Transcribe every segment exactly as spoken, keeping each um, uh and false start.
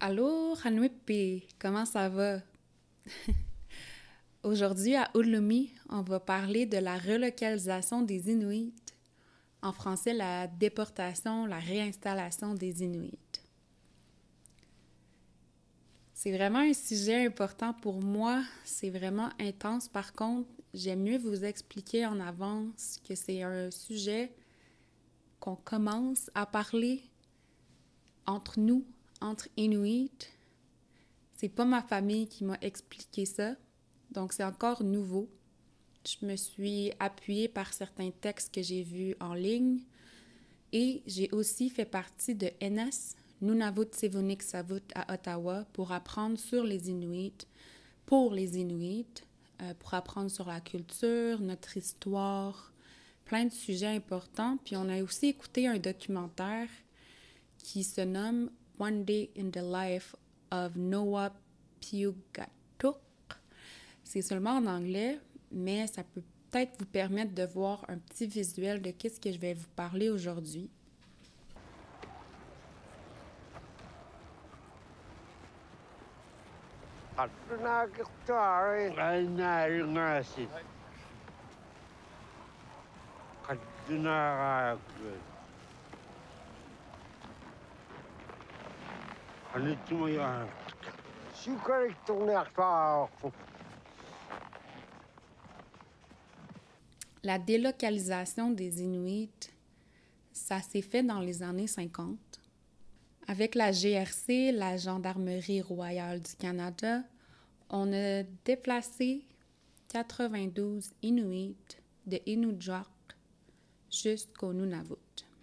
Allô, Hanwipi, comment ça va? Aujourd'hui, à Ulumi, on va parler de la relocalisation des Inuits. En français, la déportation, la réinstallation des Inuits. C'est vraiment un sujet important pour moi. C'est vraiment intense. Par contre, j'aime mieux vous expliquer en avance que c'est un sujet qu'on commence à parler entre nous, entre Inuits. C'est pas ma famille qui m'a expliqué ça, donc c'est encore nouveau. Je me suis appuyée par certains textes que j'ai vus en ligne et j'ai aussi fait partie de N S, Nunavut Sivunik Savut à Ottawa, pour apprendre sur les Inuits, pour les Inuits, euh, pour apprendre sur la culture, notre histoire, plein de sujets importants. Puis on a aussi écouté un documentaire qui se nomme One Day in the Life of Noah Piugatuk. C'est seulement en anglais, mais ça peut peut-être vous permettre de voir un petit visuel de qu'est-ce que je vais vous parler aujourd'hui. La délocalisation des Inuits, ça s'est fait dans les années cinquante. Avec la G R C, la Gendarmerie royale du Canada, on a déplacé quatre-vingt-douze Inuits de Inukjuak jusqu'au Nunavut.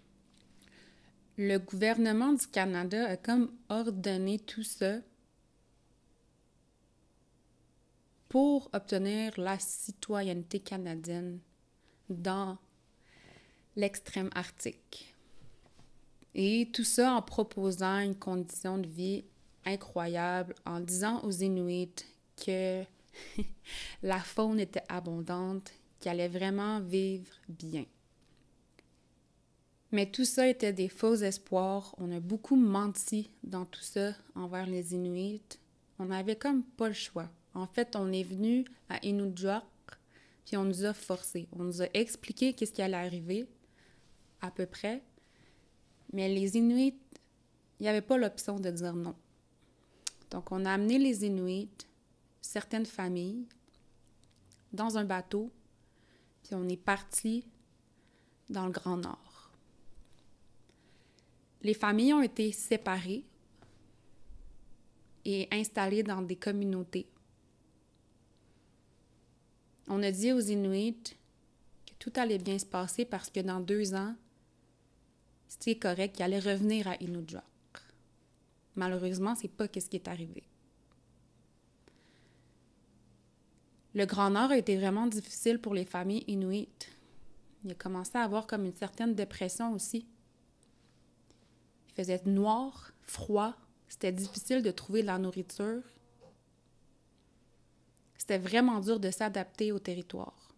Le gouvernement du Canada a comme ordonné tout ça pour obtenir la citoyenneté canadienne dans l'extrême arctique. Et tout ça en proposant une condition de vie incroyable, en disant aux Inuits que la faune était abondante, qu'ils allaient vraiment vivre bien. Mais tout ça était des faux espoirs. On a beaucoup menti dans tout ça envers les Inuits. On n'avait comme pas le choix. En fait, on est venu à Inukjuak, puis on nous a forcés. On nous a expliqué qu'est-ce qui allait arriver, à peu près. Mais les Inuits, il n'y avait pas l'option de dire non. Donc, on a amené les Inuits, certaines familles, dans un bateau, puis on est parti dans le Grand Nord. Les familles ont été séparées et installées dans des communautés. On a dit aux Inuits que tout allait bien se passer parce que dans deux ans, c'était correct, qu'ils allaient revenir à Inukjuak. Malheureusement, c'est pas ce qui est arrivé. Le Grand Nord a été vraiment difficile pour les familles Inuits. Il a commencé à avoir comme une certaine dépression aussi. Il faisait noir, froid, c'était difficile de trouver de la nourriture. C'était vraiment dur de s'adapter au territoire.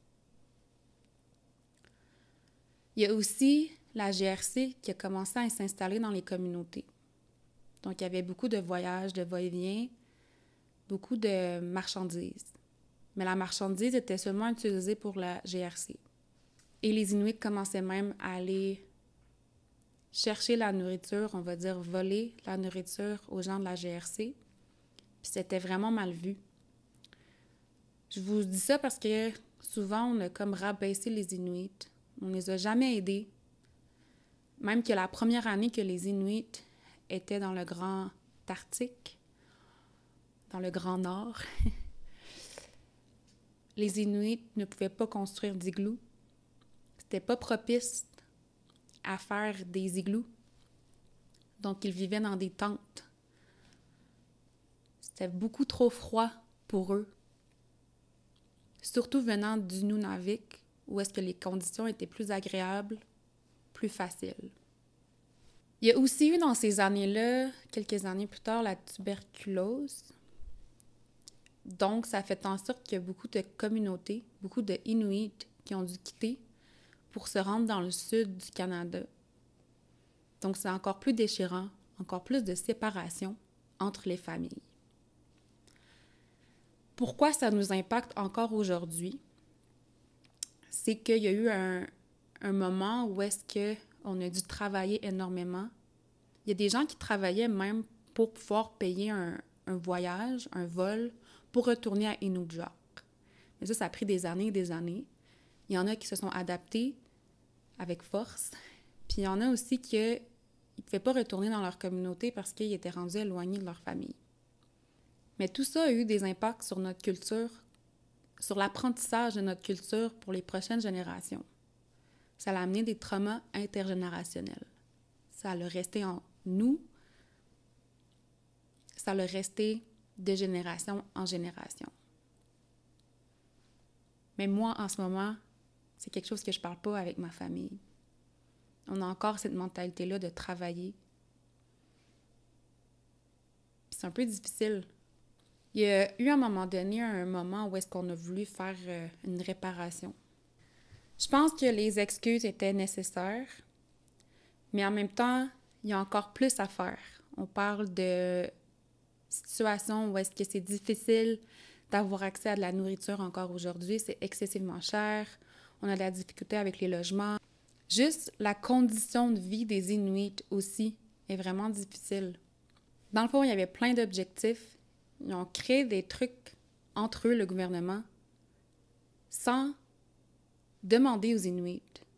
Il y a aussi la G R C qui a commencé à s'installer dans les communautés. Donc, il y avait beaucoup de voyages, de va-et-vient, beaucoup de marchandises. Mais la marchandise était seulement utilisée pour la G R C. Et les Inuits commençaient même à aller chercher la nourriture, on va dire voler la nourriture aux gens de la G R C. Puis c'était vraiment mal vu. Je vous dis ça parce que souvent, on a comme rabaissé les Inuits. On ne les a jamais aidés. Même que la première année que les Inuits étaient dans le Grand Arctique, dans le Grand Nord, les Inuits ne pouvaient pas construire d'igloos. C'était pas propice à faire des igloos. Donc, ils vivaient dans des tentes. C'était beaucoup trop froid pour eux. Surtout venant du Nunavik, où est-ce que les conditions étaient plus agréables, plus faciles. Il y a aussi eu dans ces années-là, quelques années plus tard, la tuberculose. Donc, ça fait en sorte qu'il y a beaucoup de communautés, beaucoup de Inuits qui ont dû quitter pour se rendre dans le sud du Canada. Donc, c'est encore plus déchirant, encore plus de séparation. entre les familles. Pourquoi ça nous impacte encore aujourd'hui? C'est qu'il y a eu un, un moment où est-ce qu'on a dû travailler énormément. Il y a des gens qui travaillaient même pour pouvoir payer un, un voyage, un vol, pour retourner à Inukjuak. Mais ça, ça a pris des années et des années. Il y en a qui se sont adaptés avec force. Puis il y en a aussi qui ne pouvaient pas retourner dans leur communauté parce qu'ils étaient rendus éloignés de leur famille. Mais tout ça a eu des impacts sur notre culture, sur l'apprentissage de notre culture pour les prochaines générations. Ça a amené des traumas intergénérationnels. Ça a resté en nous. Ça a resté de génération en génération. Mais moi, en ce moment, c'est quelque chose que je ne parle pas avec ma famille. On a encore cette mentalité-là de travailler. Puis c'est un peu difficile. Il y a eu à un moment donné un moment où est-ce qu'on a voulu faire euh, une réparation. Je pense que les excuses étaient nécessaires, mais en même temps, il y a encore plus à faire. On parle de situations où est-ce que c'est difficile d'avoir accès à de la nourriture encore aujourd'hui. C'est excessivement cher. On a de la difficulté avec les logements. Juste la condition de vie des Inuits aussi est vraiment difficile. Dans le fond, il y avait plein d'objectifs. Ils ont créé des trucs entre eux, le gouvernement, sans demander aux Inuits.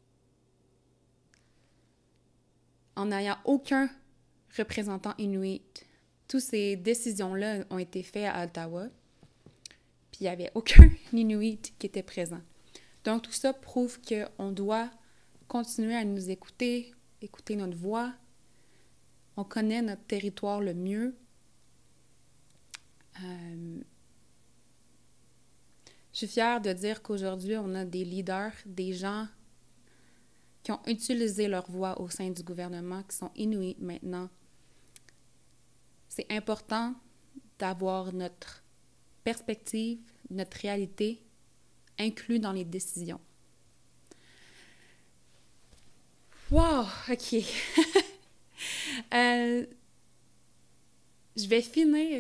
En n'ayant aucun représentant Inuit. Toutes ces décisions-là ont été faites à Ottawa, puis il n'y avait aucun Inuit qui était présent. Donc tout ça prouve qu'on doit continuer à nous écouter, écouter notre voix. On connaît notre territoire le mieux. Euh, je suis fière de dire qu'aujourd'hui, on a des leaders, des gens qui ont utilisé leur voix au sein du gouvernement, qui sont Inuits maintenant. C'est important d'avoir notre perspective, notre réalité inclus dans les décisions. Wow, OK. euh, je vais finir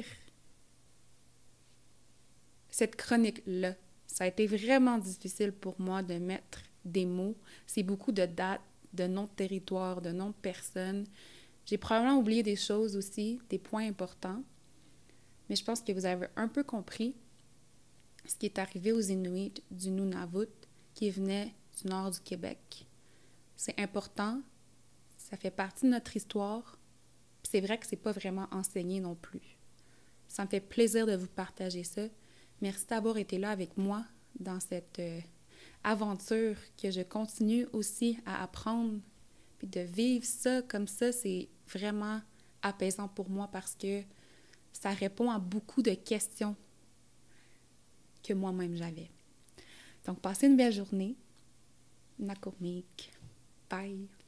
cette chronique-là. Ça a été vraiment difficile pour moi de mettre des mots. C'est beaucoup de dates, de noms de territoire, de noms de personnes. J'ai probablement oublié des choses aussi, des points importants. Mais je pense que vous avez un peu compris ce qui est arrivé aux Inuits du Nunavut qui venaient du nord du Québec. C'est important, ça fait partie de notre histoire, puis c'est vrai que c'est pas vraiment enseigné non plus. Ça me fait plaisir de vous partager ça. Merci d'avoir été là avec moi dans cette euh, aventure que je continue aussi à apprendre. Puis de vivre ça comme ça, c'est vraiment apaisant pour moi parce que ça répond à beaucoup de questions que moi-même j'avais. Donc, passez une belle journée. Nakurmik. Bye.